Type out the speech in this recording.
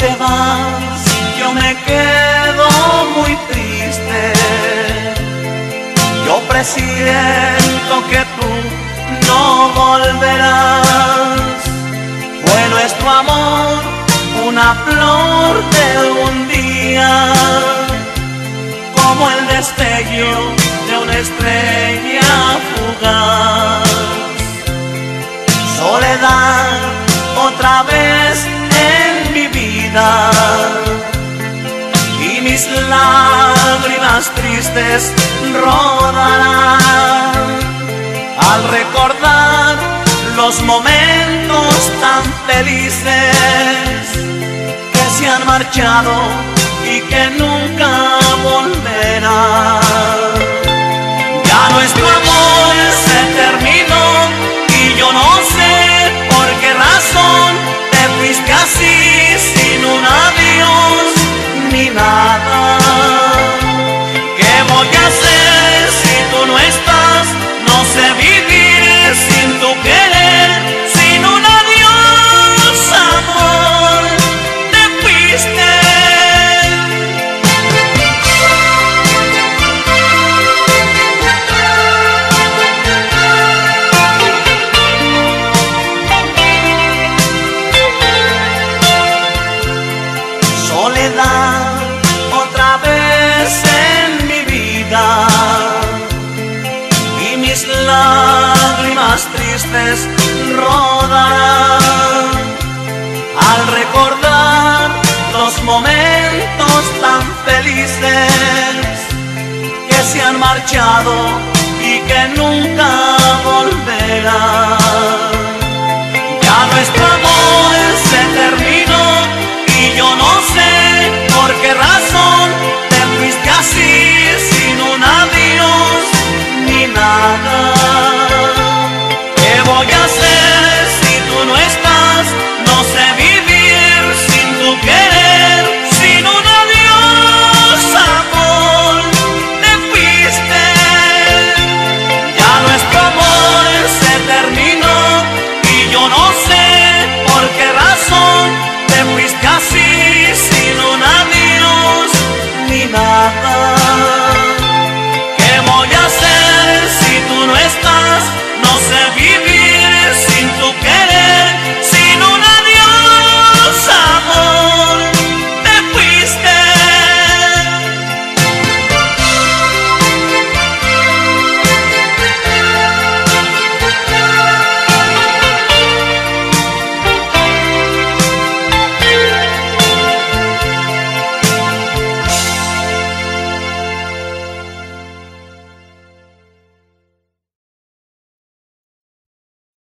te vas, yo me quedo muy triste. Yo presiento que tú no volverás. Fue nuestro amor una flor de un día, como el destello de una estrella fugaz. Soledad otra vez en mi vida, y mis lágrimas tristes rodarán al recordar los momentos tan felices que se han marchado y que nunca volverán. Ya nuestro amor se terminó y yo no sé por qué razón te fuiste así, sin un adiós ni nada. ¿Qué voy a hacer si tú no estás? No sé vivir sin tu querer, sin un adiós, amor, te fuiste. Soledad otra vez en mi vida, y mis lágrimas tristes rodarán al recordar los momentos tan felices que se han marchado y que nunca volverán.